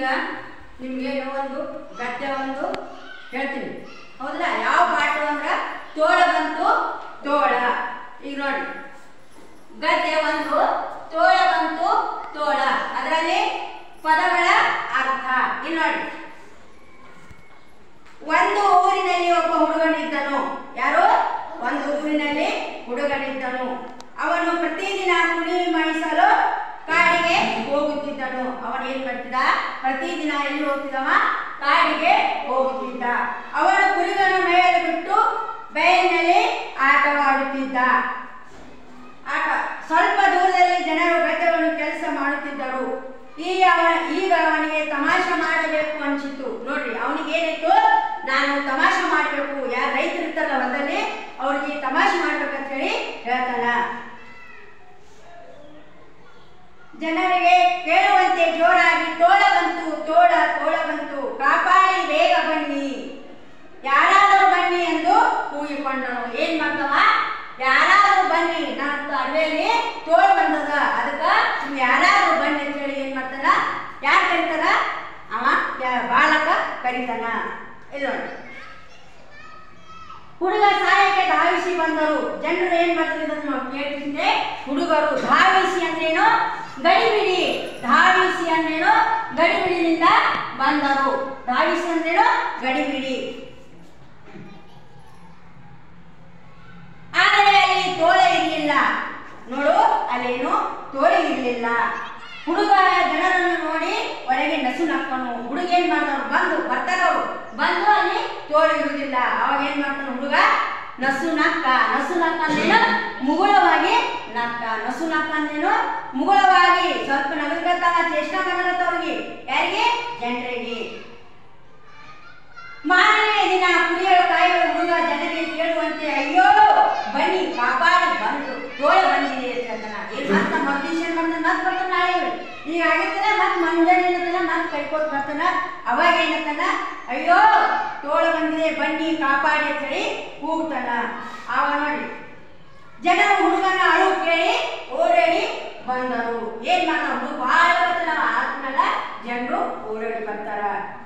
ನಿಮಗೆ ಒಂದು ಗದ್ಯ ಒಂದು ಹೇಳ್ತೀನಿ ಹೌದಲ್ಲ. ಯಾವ ಪಾಠ ಅಂದ್ರೆ ತೋಳ ಬಂತು ತೋಳ. ಈಗ ನೋಡಿ ಗದ್ಯ ಒಂದು ತೋಳ ಬಂತು ತೋಳ. ಅದರಲ್ಲಿ ಪದಗಳ ಅರ್ಥ ಇಲ್ಲಿ ನೋಡಿ. ಒಂದು ಊರಿನಲ್ಲಿ ಒಬ್ಬ ಹುಡುಗನಿದ್ದನು. ಯಾರು? ಒಂದು ಊರಿನಲ್ಲಿ ಹುಡುಗನಿದ್ದನು. ಅವನು ಪ್ರತಿದಿನ ಕುರಿ ಮೇಯಿಸಲು ಕಾಡಿಗೆ ಹೋಗುತ್ತಿದ್ದನು. ಅವನು ಏನ್ ಮಾಡ್ತಿದ್ದ? ಪ್ರತಿದಿನ ಎಲ್ಲಿ ಹೋಗ್ತಿದ್ದವ? ಕಾಡಿಗೆ ಹೋಗುತ್ತಿದ್ದ. ಅವನು ಕುರಿಗಳನ್ನು ಮೇಯಲು ಬಿಟ್ಟು ಬಯಲಿನಲ್ಲಿ ಆಟವಾಡುತ್ತಿದ್ದ. ಸ್ವಲ್ಪ ದೂರದಲ್ಲಿ ಜನರು ಗದ್ದೆಗಳನ್ನು ಕೆಲಸ ಮಾಡುತ್ತಿದ್ದರು. ಈಗ ಅವನಿಗೆ ತಮಾಷೆ ಮಾಡಬೇಕು ಅನಿಸಿತು. ನೋಡ್ರಿ, ಅವನಿಗೆ ಏನಾಯ್ತು? ನಾನು ತಮಾಷೆ ಮಾಡಬೇಕು. ಯಾರು ರೈತರು ಇರ್ತಾರಲ್ಲ ಹೊಲದಲ್ಲಿ, ಅವ್ರಿಗೆ ತಮಾಷೆ ಮಾಡ್ಬೇಕಂತ ಹೇಳಿ ಹೇಳ್ತಾನ. ಜನರಿಗೆ ಕೇಳುವಂತೆ ಜೋರಾಗಿ ತೋಳ ಬಂತು ತೋಳ ತೋಳ ಬಂತು, ಕಾಪಾಡಿ ಬೇಗ ಬನ್ನಿ, ಯಾರಾದರೂ ಬನ್ನಿ ಎಂದು ಕೂಗಿಕೊಂಡನು. ಏನ್ ಮಾಡ್ತವ? ಯಾರಾದರೂ ಬನ್ನಿ, ನನ್ನ ಅಡವೆಯಲ್ಲಿ ತೋಳ ಬಂದದ, ಅದಕ್ಕೆ ನೀವು ಯಾರಾದರೂ ಬನ್ನಿ ಅಂತ ಹೇಳಿ ಏನ್ ಮಾಡ್ತಾನ? ಯಾರು ಕರೀತಾರ? ಅವ ಬಾಲಕ ಕರೀತಾನ. ಇದು ಹುಡುಗ ಸಹಾಯಕ್ಕೆ ಧಾವಿಸಿ ಬಂದರು. ಜನರು ಏನ್ ಮಾಡ್ತಿದ್ರು ನಾವು ಕೇಳ್ತಿದ್ದೆ. ಹುಡುಗರು ಧಾವಿಸಿ ಅಂದ್ರೇನು? ಗಡಿಬಿಡಿ. ಧಾವಿಸಿ ಅಂದ್ರೇನು? ಗಡಿಬಿಡಿನಿಂದ ಬಂದರು. ಧಾವಿಸಿ ಅಂದ್ರೇನು? ಗಡಿಬಿಡಿ. ಆದರೆ ಅಲ್ಲಿ ತೋಳ ಇರಲಿಲ್ಲ. ನೋಡು, ಅಲ್ಲೇನು ತೋಳ ಇರಲಿಲ್ಲ. ಹುಡುಗ ಜನರನ್ನು ನೋಡಿ ಒಳಗೆ ನಸು ನಕ್ಕನು. ಹುಡುಗ ಏನ್ ಮಾಡ್ದವ್ರು? ಬರ್ತಾರವ್ರು ಬಂದು ಅಲ್ಲಿ ತೋಳ ಇರುವುದಿಲ್ಲ. ಅವಾಗ ಏನ್ ಮಾಡ್ತಾನ ಹುಡುಗ? ನಸು ನಕ್ಕ. ನಸು ನಕ್ಕ ಅಂದ್ರೇನು? ಮುಗುಳವಾಗಿ ನಕ್ಕ. ನಸು ನಕ್ಕ ಅಂದ್ರೇನು? ಮುಗುಳವಾಗಿ ಸ್ವಲ್ಪ ನಗರ್ಗತ್ತಾನ, ಚೇಷ್ಟಾ ಮಾಡಲತ್ತವ್ರಿಗೆ. ಯಾರಿಗೆ? ಜನರಿಗೆ. ಮಾರನೇ ದಿನ ಕುರಿಯಲು ಕಾಯಲು ಹುಡುಗ ಜನರಿಗೆ ಕೇಳುವಂತೆ, ಅಯ್ಯೋ ಬನ್ನಿ, ಕಾಪಾಡಿ, ಬಂದು ತೋಳ ಬಂದಿದೆ ಅಂತ. ಏನ್ ಮತ್ತ ಮರ್ದಿವ್ಸ ಏನ್ ಮಾಡ್ತಾನ? ಮತ್ ಬರ್ತಾನ ನಾಳೆ. ಈಗ ಆಗಿರ್ತಾನ, ಮತ್ ಮುಂಜಾನೆ ಏನತ್ತಾನ, ಮತ್ ಕೈಕೋತ್ ಬರ್ತಾನ. ಅವಾಗ ಏನತ್ತಾನ? ಅಯ್ಯೋ ತೋಳ ಬಂದಿದೆ, ಬನ್ನಿ ಕಾಪಾಡಿ ಅಂತ ಹೇಳಿ ಕೂಗ್ತಾನ. ಆಗ ನೋಡಿ ಜನರು ಹುಡುಗನ ಅಳು ಕೇಳಿ ಓಡಾಡಿ ಬಂದರು. ಏನ್ ಮಾಡ್ತಾನ? ಹುಡುಗ ಭಾಳ ಬರ್ತಾನ, ಆದ್ಮೇಲೆ ಜನರು ಓಡಾಡಿ ಬರ್ತಾರ.